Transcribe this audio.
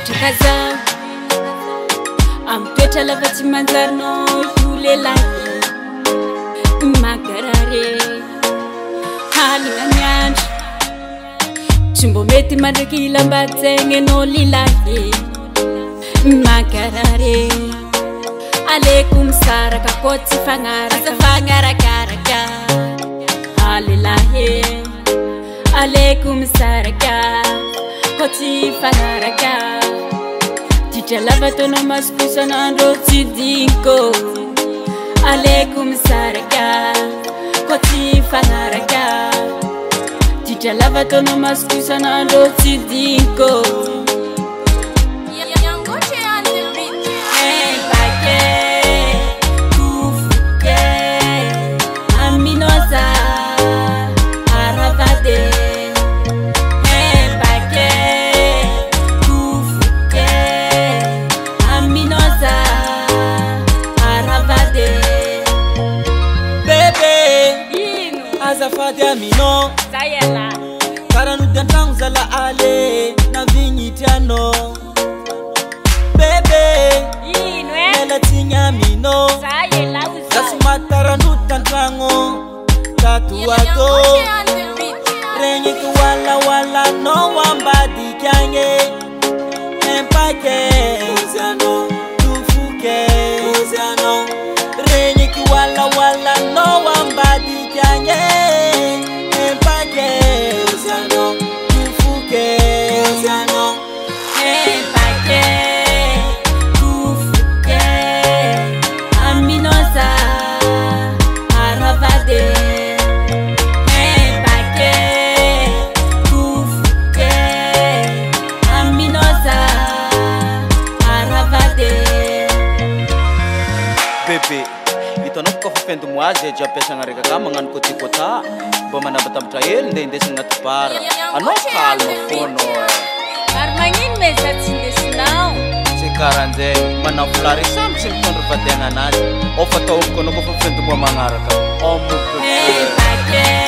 Kaza Ampetra lava tsy manjarino lelahy magarare halina miandro tsy mbo mety mandraky lambatsegny anao lilahy magarare aleko misaraka koa tsy fagnarakaraka lelahy aleko misaraka koa tsy fagnaraka Titra lava tono maskusa nandro tidinko Aleko misaraka Koti fanaraka Titra lava tono maskusa nandro tidinko Azafady amino Sayela Karanudi antrango zala ale Na vignitiano Bebe Nela tigna amino Sayela Kasumata karanudi antrango Tatuato Rengi kuwala wala no wambadi kyange Empake Uziano Tufuke Uziano Rengi kuwala wala no wambadi kyange Bebe, itanao ka fafendo moazy dia ampiasagna reka ka magnano côté-côté mba manabatambatra hely nde indesina agnaty bara anao calme fono Ary magnino meza tsy indesinao tsy karan'izay manao flary samy tsy mitondra vadiagna anazy ao fa taomiko anao koa fafendo moa magnaraka ao